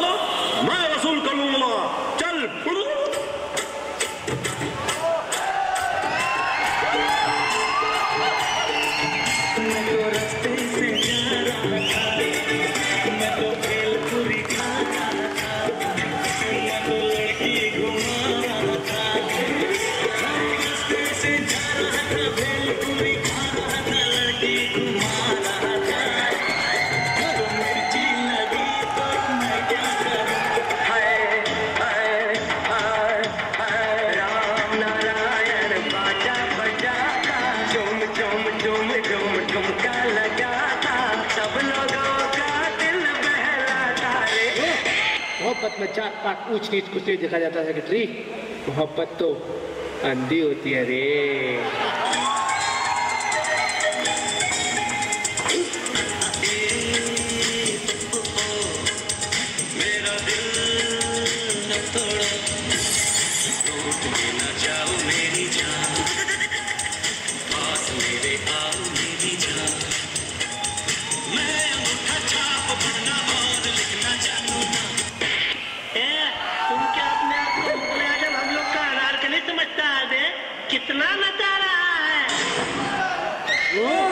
ज्यादा मैं वसूल कर लूंगा। चल मोहब्बत में जात पात ऊंच नीच कुछ नहीं देखा जाता सेक्रेटरी। मोहब्बत तो अंधी होती है रे। मेरा दिल न तोड़ो, रूठ के न जाओ मेरी जान, पास मेरे आओ मेरी जान। मैं अंगूठा छाप पढ़ना और लिखना जानू ना। तुम क्या अपने आप को मुगल आजम हम लोग का अनारकली समझता है? कितना नचा रहा है।